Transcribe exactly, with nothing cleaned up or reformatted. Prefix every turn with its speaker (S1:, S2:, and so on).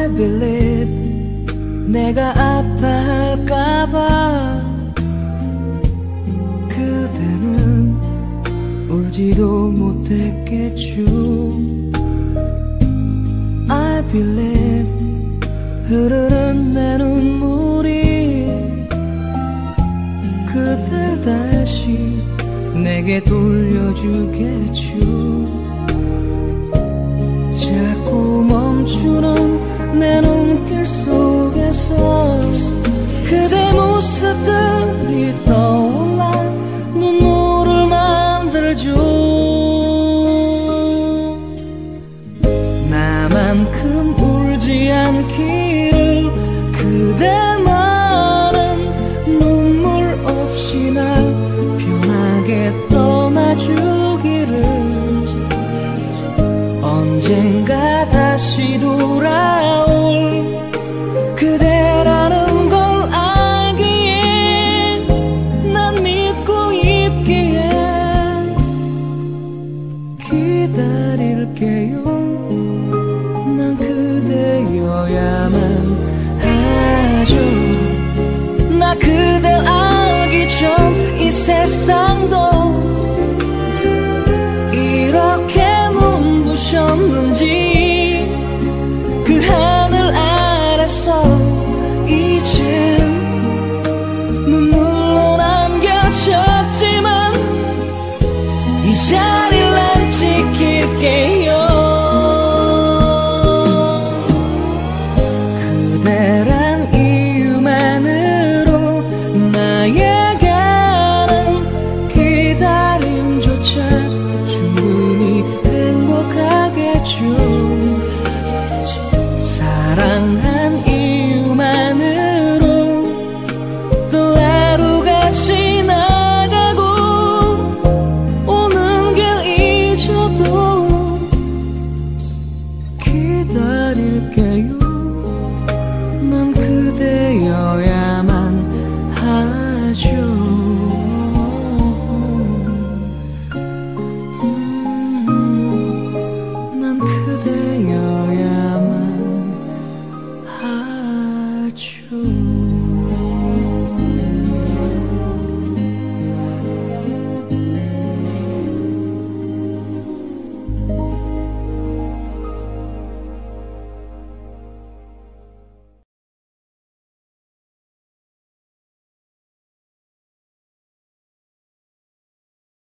S1: I believe 내가 아파할까봐 그대는 울지도 못했겠죠. I believe 흐르는 내 눈물이 그댈 다시 내게 돌려주겠죠. 자꾸 멈추는 내 눈길 속에서 그대 모습들이 떠올라 눈물을 만들죠. 나만큼 울지 않기를 그대만은 눈물 없이 날 편하게 떠나주기를 언젠가 다시 돌아올 그대라는 걸 알기에 난 믿고 있기에 기다릴게요. 난 그대여야만 하죠. 나 그댈 알기 전 이 세상도 이렇게 눈부셨는지 그 하늘 아래서 이젠 눈물로 남겨졌지만 이 자리를 난 지킬게요. 그대란 이유만으로 나에게는 기다림조차 충분히 행복하겠죠. 사랑하